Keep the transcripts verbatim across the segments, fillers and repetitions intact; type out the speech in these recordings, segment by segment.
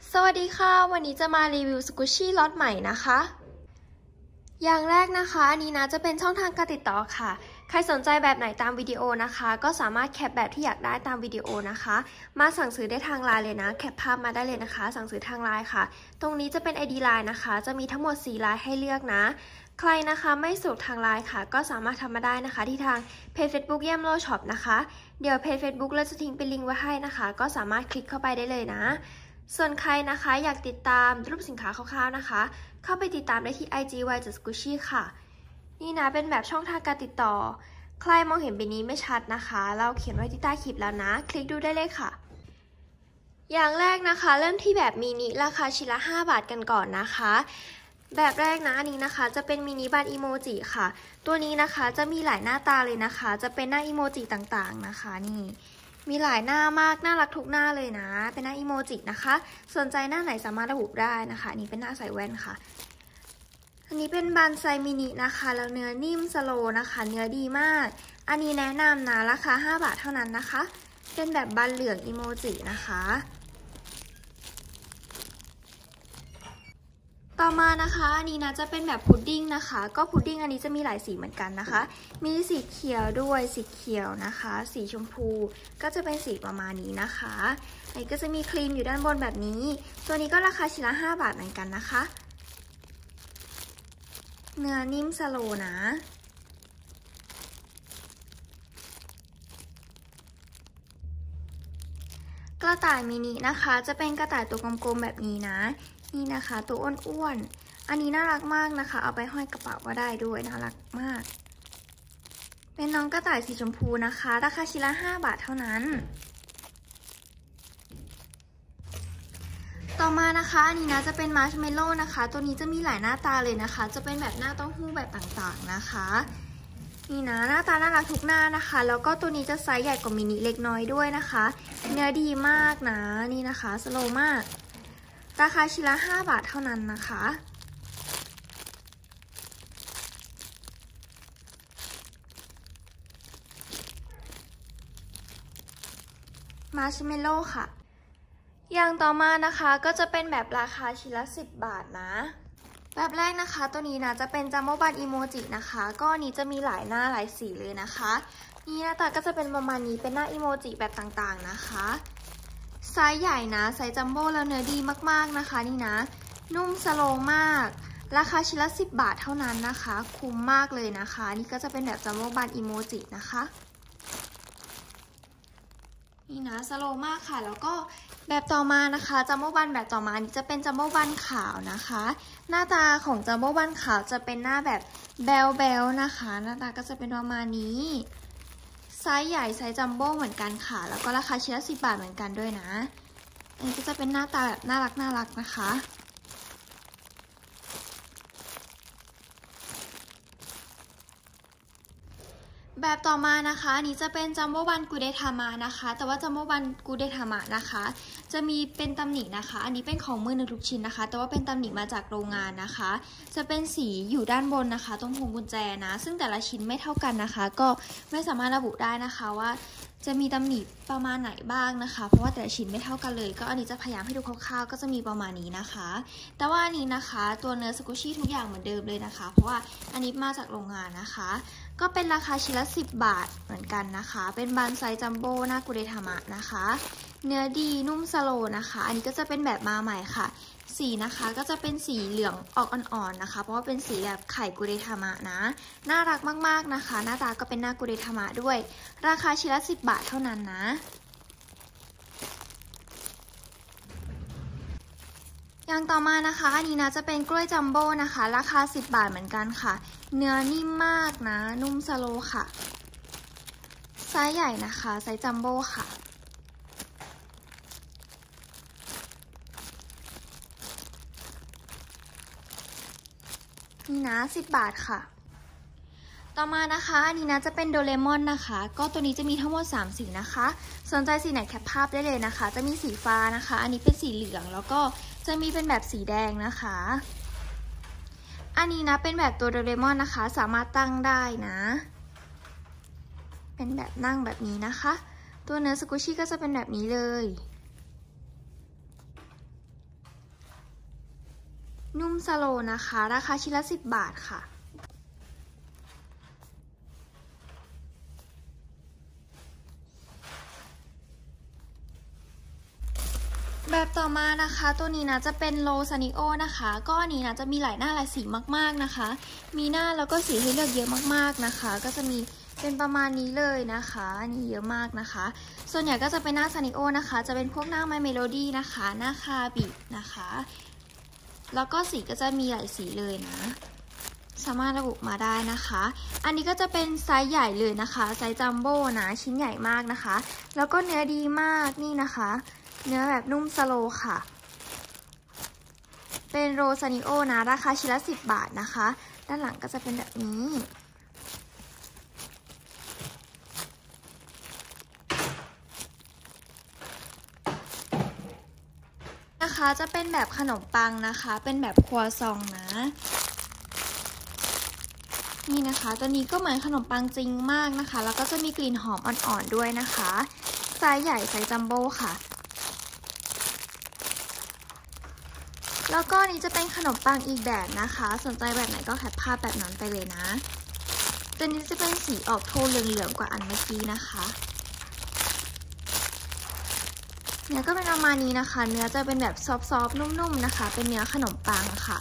สวัสดีค่ะวันนี้จะมารีวิวสกูชี่ล็อตใหม่นะคะอย่างแรกนะคะอันนี้นะจะเป็นช่องทางการติดต่อค่ะใครสนใจแบบไหนตามวิดีโอนะคะก็สามารถแคปแบบที่อยากได้ตามวิดีโอนะคะมาสั่งซื้อได้ทางไลน์เลยนะแคปภาพมาได้เลยนะคะสั่งซื้อทางไลน์ค่ะตรงนี้จะเป็น ไอ ดี ไลน์นะคะจะมีทั้งหมดสี่ไลน์ให้เลือกนะใครนะคะไม่สะดวกทางไลน์ค่ะก็สามารถทำมาได้นะคะที่ทางเพจ Facebook เยี่ยมโลช็อปนะคะเดี๋ยวเพจ Facebook เราจะทิ้งเป็นลิงก์ไว้ให้นะคะก็สามารถคลิกเข้าไปได้เลยนะส่วนใครนะคะอยากติดตามรูปสินค้าคร่าวๆนะคะเข้าไปติดตามได้ที่ ไอ จี วาย สกูชี่ ค่ะนี่นะเป็นแบบช่องทางการติดต่อใครมองเห็นแบบนี้ไม่ชัดนะคะเราเขียนไว้ที่ใต้คลิปแล้วนะคลิกดูได้เลยค่ะอย่างแรกนะคะเริ่มที่แบบมินิราคาชิ้นละห้าบาทกันก่อนนะคะแบบแรกนะอันนี้นะคะจะเป็นมินิบัตรอีโมจิค่ะตัวนี้นะคะจะมีหลายหน้าตาเลยนะคะจะเป็นหน้าอีโมจิต่างๆนะคะนี่มีหลายหน้ามากน่ารักทุกหน้าเลยนะเป็นหน้าอีโมจินะคะสนใจหน้าไหนสามารถระบุได้นะคะนี่เป็นหน้าใส่แว่นค่ะอันนี้เป็นบันไซมินินะคะแล้วเนื้อนิ่มสโลนะคะเนื้อดีมากอันนี้แนะนำนะราคาห้าบาทเท่านั้นนะคะเป็นแบบบันเหลืองอีโมจินะคะต่อมานะคะอันนี้นะจะเป็นแบบพุดดิ้งนะคะก็พุดดิ้งอันนี้จะมีหลายสีเหมือนกันนะคะมีสีเขียวด้วยสีเขียวนะคะสีชมพูก็จะเป็นสีประมาณนี้นะคะอันนี้ก็จะมีครีมอยู่ด้านบนแบบนี้ตัวนี้ก็ราคาชิ้นละห้าบาทเหมือนกันนะคะเนื้อนิ่มสโลนะกระต่ายมินินะคะจะเป็นกระต่ายตัวกลมๆแบบนี้นะนี่นะคะตัวอ้วนๆอันนี้น่ารักมากนะคะเอาไปห้อยกระเป๋าก็ได้ด้วยน่ารักมากเป็นน้องกระต่ายสีชมพูนะคะราคาชิ้นละห้าบาทเท่านั้นต่อมานะคะอันนี้นะจะเป็นมาร์ชเมลโล่นะคะตัวนี้จะมีหลายหน้าตาเลยนะคะจะเป็นแบบหน้าเต้าหู้แบบต่างๆนะคะนี่นะหน้าตาน่ารักทุกหน้านะคะแล้วก็ตัวนี้จะไซส์ใหญ่กว่ามินิเล็กน้อยด้วยนะคะเนื้อดีมากนะนี่นะคะสโลว์มากราคาชิ้นละห้าบาทเท่านั้นนะคะมาร์ชเมลโล่ค่ะอย่างต่อมานะคะก็จะเป็นแบบราคาชิ้นละสิบบาทนะแบบแรกนะคะตัวนี้นะจะเป็นจัมโบ้บันอีโมจินะคะก็อันนี้จะมีหลายหน้าหลายสีเลยนะคะนี่หน้าตาก็จะเป็นประมาณนี้เป็นหน้าอีโมจิแบบต่างๆนะคะไซส์ใหญ่นะไซส์จัมโบ้แล้วเนื้อดีมากๆนะคะนี่นะนุ่มสโลว์มากราคาชิ้นละสิบบาทเท่านั้นนะคะคุ้มมากเลยนะคะนี่ก็จะเป็นแบบจัมโบ้บันอีโมจินะคะนี่นะสโลว์มากค่ะแล้วก็แบบต่อมานะคะจัมโบ้บันแบบต่อมาอันนี้จะเป็นจัมโบ้บันขาวนะคะหน้าตาของจัมโบ้บันขาวจะเป็นหน้าแบบแบลแบลนะคะหน้าตาก็จะเป็นประมาณนี้ไซส์ใหญ่ไซส์จัมโบ้เหมือนกันค่ะแล้วก็ราคาชิ้นละสิบบาทเหมือนกันด้วยนะอันนี้ก็จะเป็นหน้าตาแบบน่ารักน่ารักนะคะแบบต่อมานะคะอันนี้จะเป็นจัมโบ้บันกูเดทามะนะคะแต่ว่าจัมโบ้บันกูเดทามะนะคะจะมีเป็นตำหนินะคะอันนี้เป็นของมือหนึ่งทุกชิ้นนะคะแต่ว่าเป็นตำหนิมาจากโรงงานนะคะจะเป็นสีอยู่ด้านบนนะคะตรงพวงกุญแจนะซึ่งแต่ละชิ้นไม่เท่ากันนะคะก็ไม่สามารถระบุได้นะคะว่าจะมีตำหนิประมาณไหนบ้างนะคะเพราะว่าแต่ละชิ้นไม่เท่ากันเลยก็อันนี้จะพยายามให้ดูคร่าวๆก็จะมีประมาณนี้นะคะแต่ว่าอันนี้นะคะตัวเนื้อสกูชี่ทุกอย่างเหมือนเดิมเลยนะคะเพราะว่าอันนี้มาจากโรงงานนะคะก็เป็นราคาชิ้นละสิบบาทเหมือนกันนะคะเป็นบันไซจัมโบ้หน้ากุเดทามะนะคะเนื้อดีนุ่มสโลนะคะอันนี้ก็จะเป็นแบบมาใหม่ค่ะสีนะคะก็จะเป็นสีเหลืองออกอ่อนๆนะคะเพราะว่าเป็นสีแบบไข่กุเดทามะนะน่ารักมากๆนะคะหน้าตาก็เป็นหน้ากุเดทามะด้วยราคาชิ้นละสิบบาทเท่านั้นนะอย่างต่อมานะคะอันนี้นะจะเป็นกล้วยจัมโบ้นะคะราคาสิบบาทเหมือนกันค่ะเนื้อนิ่มมากนะนุ่มสโลค่ะไซส์ใหญ่นะคะไซส์จัมโบ้ค่ะนี่นะสิบบาทค่ะต่อมานะคะอันนี้นะจะเป็นโดเรมอนนะคะก็ตัวนี้จะมีทั้งหมดสามสีนะคะสนใจสีไหนแคปภาพได้เลยนะคะจะมีสีฟ้านะคะอันนี้เป็นสีเหลืองแล้วก็จะมีเป็นแบบสีแดงนะคะอันนี้นะเป็นแบบตัวโดเรมอนนะคะสามารถตั้งได้นะเป็นแบบนั่งแบบนี้นะคะตัวเนื้อสกูชี่ก็จะเป็นแบบนี้เลยนุ่มสโลนะคะราคาชิ้นละสิบบาทค่ะแบบต่อมานะคะตัวนี้นะจะเป็นโลซานิโอนะคะก็อันนี้นะจะมีหลายหน้าหลายสีมากๆนะคะมีหน้าแล้วก็สีให้เลือกเยอะมากๆนะคะก็จะมีเป็นประมาณนี้เลยนะคะนี่เยอะมากนะคะส่วนใหญ่ก็จะเป็นหน้าซานิโอนะคะจะเป็นพวกหน้าไมเมโลดี้นะคะหน้าคาบินะคะแล้วก็สีก็จะมีหลายสีเลยนะสามารถระบุมาได้นะคะอันนี้ก็จะเป็นไซส์ใหญ่เลยนะคะไซส์จัมโบ้นะชิ้นใหญ่มากนะคะแล้วก็เนื้อดีมากนี่นะคะเนื้อแบบนุ่มสโลค่ะเป็นโรซานิโอนะราคาชิ้นละสิบบาทนะคะด้านหลังก็จะเป็นแบบนี้นะคะจะเป็นแบบขนมปังนะคะเป็นแบบครัวซองนะนี่นะคะตัวนี้ก็เหมือนขนมปังจริงมากนะคะแล้วก็จะมีกลิ่นหอมอ่อนๆด้วยนะคะไซส์ใหญ่ไซส์จัมโบ้ค่ะแล้วก็นี้จะเป็นขนมปังอีกแบบนะคะสนใจแบบไหนก็แคปภาพแบบนั้นไปเลยนะตัวนี้จะเป็นสีออกโทนเหลืองๆกว่าอันเมื่อกี้นะคะเนื้อก็เป็นประมาณนี้นะคะเนื้อจะเป็นแบบซอฟๆนุ่มๆนะคะเป็นเนื้อขนมปังค่ะ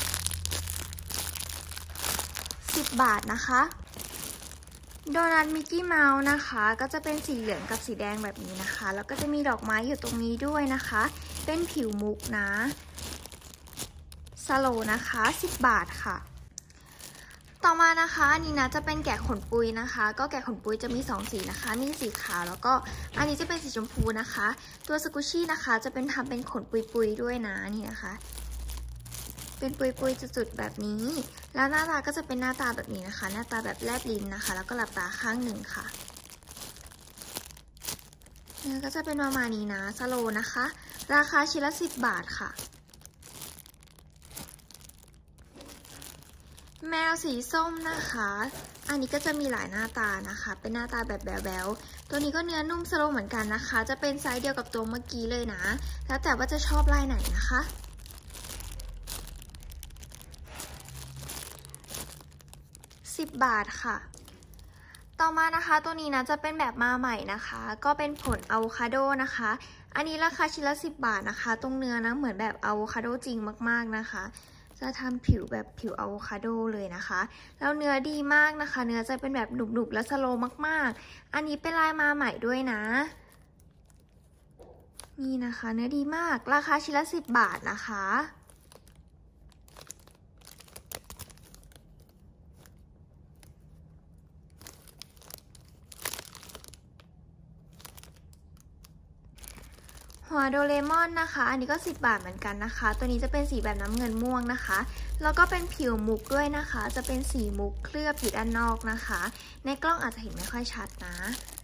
สิบบาทนะคะโดนัทมิกกี้เมาส์นะคะก็จะเป็นสีเหลืองกับสีแดงแบบนี้นะคะแล้วก็จะมีดอกไม้อยู่ตรงนี้ด้วยนะคะเป็นผิวมุกนะสโลนะคะสิบบาทค่ะต่อมานะคะอันนี้นะจะเป็นแกะขนปุยนะคะก็แกะขนปุยจะมีสองสีนะคะมีสีขาวแล้วก็อันนี้จะเป็นสีชมพูนะคะตัวสกุชชี่นะคะจะเป็นทำเป็นขนปุยปุยด้วยนะนี่นะคะเป็นปุยปุยจุดๆแบบนี้แล้วหน้าตาก็จะเป็นหน้าตาแบบนี้นะคะหน้าตาแบบแลบลิ้นนะคะแล้วก็หลับตาข้างหนึ่งค่ะเนื้อก็จะเป็นประมาณนี้นะสโลนะคะราคาชิ้นละสิบบาทค่ะแมวสีส้มนะคะอันนี้ก็จะมีหลายหน้าตานะคะเป็นหน้าตาแบบแบ๊วๆตัวนี้ก็เนื้อนุ่มสโลเหมือนกันนะคะจะเป็นไซส์เดียวกับตัวเมื่อกี้เลยนะแล้วแต่ว่าจะชอบลายไหนนะคะสิบบาทค่ะต่อมานะคะตัวนี้นะจะเป็นแบบมาใหม่นะคะก็เป็นผลอะโวคาโดนะคะอันนี้ราคาชิ้นละสิบบาทนะคะตรงเนื้อนะเหมือนแบบอะโวคาโดจริงมากๆนะคะจะทำผิวแบบผิวอะโวคาโดเลยนะคะแล้วเนื้อดีมากนะคะเนื้อจะเป็นแบบหนุบๆและสโลมากๆอันนี้เป็นลายมาใหม่ด้วยนะนี่นะคะเนื้อดีมากราคาชิ้นละสิบบาทนะคะหัวโดเรมอนนะคะอันนี้ก็สิบบาทเหมือนกันนะคะตัวนี้จะเป็นสีแบบน้ำเงินม่วงนะคะแล้วก็เป็นผิวมุกด้วยนะคะจะเป็นสีมุกเคลือบอยู่ด้านนอกนะคะในกล้องอาจจะเห็นไม่ค่อยชัดนะ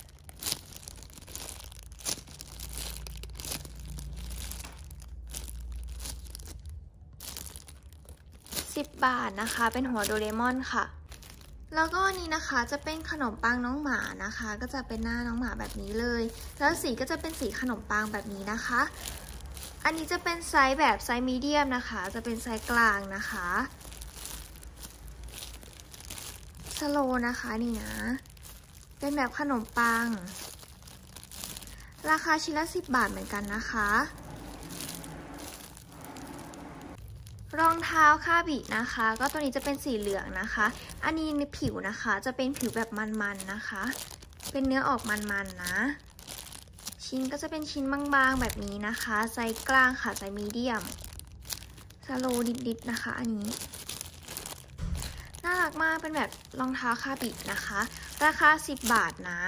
สิบบาทนะคะเป็นหัวโดเรมอนค่ะแล้วก็อันนี้นะคะจะเป็นขนมปังน้องหมานะคะก็จะเป็นหน้าน้องหมาแบบนี้เลยแล้วสีก็จะเป็นสีขนมปังแบบนี้นะคะอันนี้จะเป็นไซส์แบบไซส์มีเดียมนะคะจะเป็นไซส์กลางนะคะสโลนะคะนี่นะเป็นแบบขนมปังราคาชิ้นละสิบบาทเหมือนกันนะคะรองเท้าคาบินะคะก็ตัวนี้จะเป็นสีเหลืองนะคะอันนี้ในผิวนะคะจะเป็นผิวแบบมันๆนะคะเป็นเนื้อออกมันๆนะชิ้นก็จะเป็นชิ้นบางๆแบบนี้นะคะไซส์กลางค่ะไซส์มีเดียมสโลนิดๆนะคะอันนี้น่ารักมากเป็นแบบรองเท้าคาบินะคะราคาสิบบาทนะ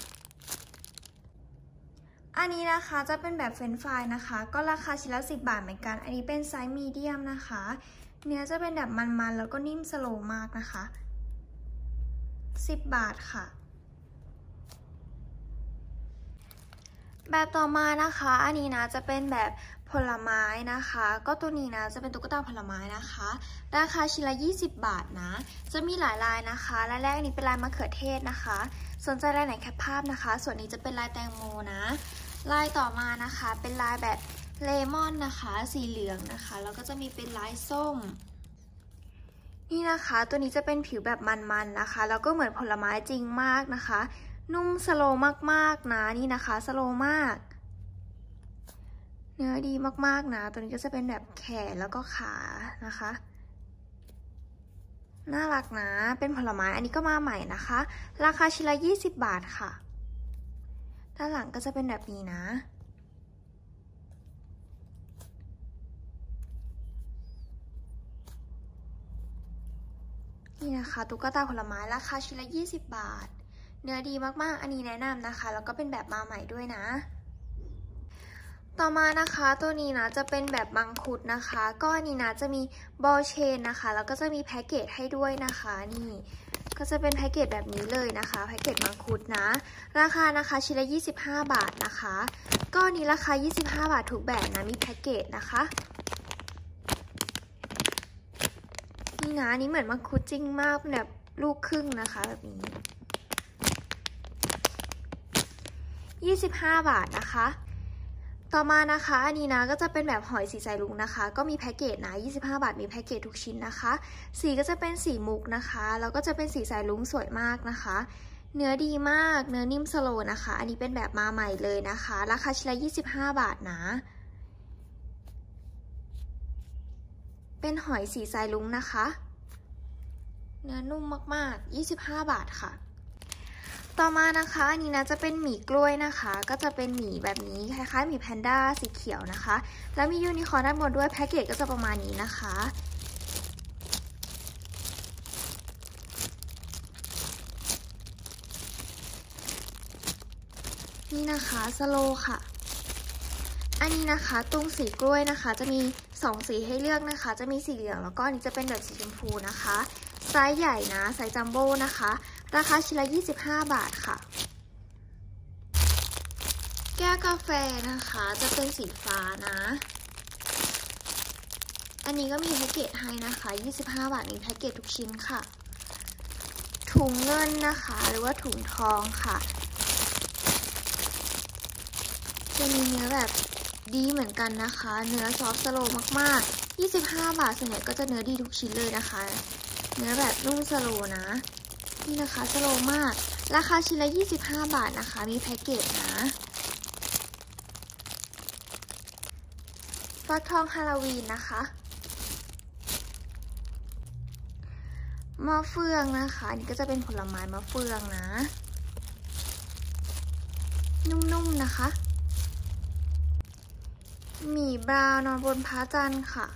อันนี้นะคะจะเป็นแบบเฟรนช์ฟรายนะคะก็ราคาชิ้นละสิบบาทเหมือนกันอันนี้เป็นไซส์มีเดียมนะคะเนื้อจะเป็นแบบมันๆแล้วก็นิ่มสโลมากนะคะสิบบาทค่ะแบบต่อมานะคะอันนี้นะจะเป็นแบบผลไม้นะคะก็ตัวนี้นะจะเป็นตุ๊กตาผลไม้นะคะราคาชิ้นละยี่สิบบาทนะจะมีหลายลายนะคะลายแรกนี้เป็นลายมะเขือเทศนะคะสนใจลายไหนแคปภาพนะคะส่วนนี้จะเป็นลายแตงโมนะลายต่อมานะคะเป็นลายแบบเลมอนนะคะสีเหลืองนะคะแล้วก็จะมีเป็นลายส้มนี่นะคะตัวนี้จะเป็นผิวแบบมันๆนะคะแล้วก็เหมือนผลไม้จริงมากนะคะนุ่มสโลว์มากๆนะนี่นะคะสโลว์มากเนื้อดีมากๆนะตัวนี้ก็จะเป็นแบบแขนแล้วก็ขานะคะน่ารักนะเป็นผลไม้อันนี้ก็มาใหม่นะคะราคาชิ้นละยี่สิบบาทค่ะด้านหลังก็จะเป็นแบบนี้นะนี่นะคะตุ๊กตาผลไม้ราคาชิ้นละยี่สิบบาทเนื้อดีมากๆอันนี้แนะนำนะคะแล้วก็เป็นแบบมาใหม่ด้วยนะต่อมานะคะตัวนี้นะจะเป็นแบบมังคุดนะคะก็อันนี้นะจะมีบอลเชนนะคะแล้วก็จะมีแพ็กเกจให้ด้วยนะคะนี่ก็จะเป็นแพ็กเกจแบบนี้เลยนะคะแพ็กเกจมังคุดนะราคานะคะชิ้นละยี่สิบห้าบาทนะคะก็อันนี้ราคายี่สิบห้าบาททุกแบบนะมีแพ็กเกจนะคะนี่นะอันนี้เหมือนมังคุดจริงมากแบบลูกครึ่งนะคะแบบนี้ยี่สิบห้าบาทนะคะต่อมานะคะอันนี้นะก็จะเป็นแบบหอยสีสายลุงนะคะก็มีแพ็กเกจนะยี่สิบห้าบาทมีแพ็กเกจทุกชิ้นนะคะสีก็จะเป็นสีมุกนะคะแล้วก็จะเป็นสีสายลุงสวยมากนะคะเนื้อดีมากเนื้อนิ่มสโลว์นะคะอันนี้เป็นแบบมาใหม่เลยนะคะราคาชิ้นละยี่สิบห้าบาทนะเป็นหอยสีสายลุงนะคะเนื้อนุ่มมากๆยี่สิบห้าบาทค่ะต่อมานะคะอันนี้นะจะเป็นหมี่กล้วยนะคะก็จะเป็นหมี่แบบนี้คล้ายๆหมี่แพนด้าสีเขียวนะคะแล้วมียูนิคอร์นด้านบนด้วยแพ็กเกจก็จะประมาณนี้นะคะนี่นะคะสโลค่ะอันนี้นะคะตุ้งสีกล้วยนะคะจะมีสองสีให้เลือกนะคะจะมีสีเหลืองแล้วก็อันนี้จะเป็นแบบสีชมพูนะคะไซส์ใหญ่นะไซส์จัมโบ้นะคะราคาชิ้นละยี่สิบห้าบาทค่ะแก้วกาแฟนะคะจะเป็นสีฟ้านะอันนี้ก็มีแพ็กเกจให้นะคะยี่สิบห้าบาทมีแพ็กเกจทุกชิ้นค่ะถุงเงินนะคะหรือว่าถุงทองค่ะจะมีเนื้อแบบดีเหมือนกันนะคะเนื้อซอฟต์สโลว์มากๆยี่สิบห้าบาทส่วนใหญ่ก็จะเนื้อดีทุกชิ้นเลยนะคะเนื้อแบบนุ่มสโลว์นะนี่นะคะสโลว์มากราคาชิ้นละยี่สิบห้าบาทนะคะมีแพ็กเกจนะฟักทองฮาโลวีนนะคะมะเฟืองนะคะนี่ก็จะเป็นผลไม้มะเฟืองนะนุ่มๆนะคะหมี่บราวนอนบนพระจันทร์ค่ะ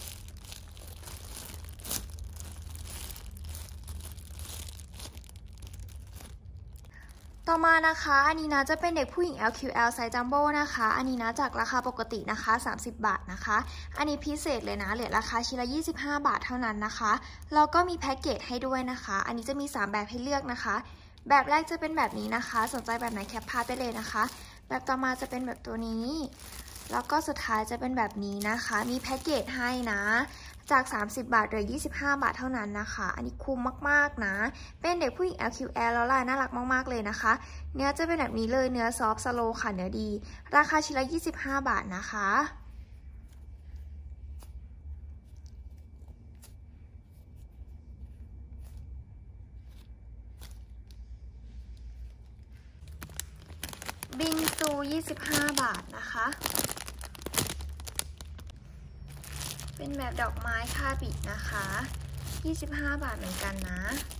ต่อมานะคะอันนี้นะจะเป็นเด็กผู้หญิง แอล คิว แอล ไซส์จัมโบ้นะคะอันนี้นะจากราคาปกตินะคะสามสิบบาทนะคะอันนี้พิเศษเลยนะเหลือราคาชิ้นละยี่สิบห้าบาทเท่านั้นนะคะแล้วก็มีแพ็กเกจให้ด้วยนะคะอันนี้จะมีสามแบบให้เลือกนะคะแบบแรกจะเป็นแบบนี้นะคะสนใจแบบไหนแคปภาพได้เลยนะคะแบบต่อมาจะเป็นแบบตัวนี้แล้วก็สุดท้ายจะเป็นแบบนี้นะคะมีแพ็กเกจให้นะจากสามสิบบาทเหลือยี่สิบห้าบาทเท่านั้นนะคะอันนี้คุ้มมากๆนะเป็นเด็กผู้หญิง แอล คิว แอล แล้วลายน่ารักมากๆเลยนะคะเนื้อจะเป็นแบบนี้เลยเนื้อซอฟต์สโลว์ค่ะเนื้อดีราคาชิ้นละยี่สิบห้าบาทนะคะบิงซูยี่สิบห้าบาทนะคะเป็นแบบดอกไม้คาบินะคะยี่สิบห้าบาทเหมือนกันนะ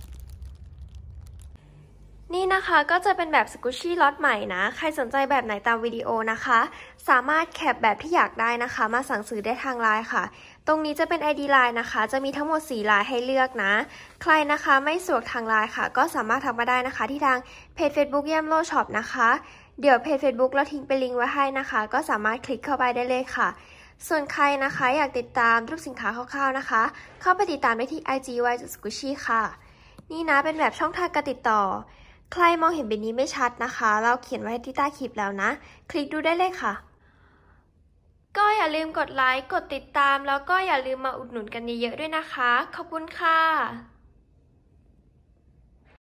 นี่นะคะก็จะเป็นแบบสกูชี่ล็อตใหม่นะใครสนใจแบบไหนตามวิดีโอนะคะสามารถแคปแบบที่อยากได้นะคะมาสั่งซื้อได้ทางไลน์ค่ะตรงนี้จะเป็น ไอ ดี ไลน์นะคะจะมีทั้งหมดสี่ลายให้เลือกนะใครนะคะไม่สะดวกทางไลน์ค่ะก็สามารถทักมาได้นะคะที่ทางเพจ Facebook ย่ำโลช็อปนะคะเดี๋ยวเพจ Facebook เราทิ้งเป็นลิงก์ไว้ให้นะคะก็สามารถคลิกเข้าไปได้เลยค่ะส่วนใครนะคะอยากติดตามรูปสินค้าคร่าวๆนะคะเข้าไปติดตามได้ที่ ไอ จี วาย สกูชี่ ค่ะนี่นะเป็นแบบช่องทางการติดต่อใครมองเห็นแบบนี้ไม่ชัดนะคะเราเขียนไว้ที่ใต้คลิปแล้วนะคลิกดูได้เลยค่ะก็อย่าลืมกดไลค์กดติดตามแล้วก็อย่าลืมมาอุดหนุนกันเยอะๆด้วยนะคะขอบคุณค่ะ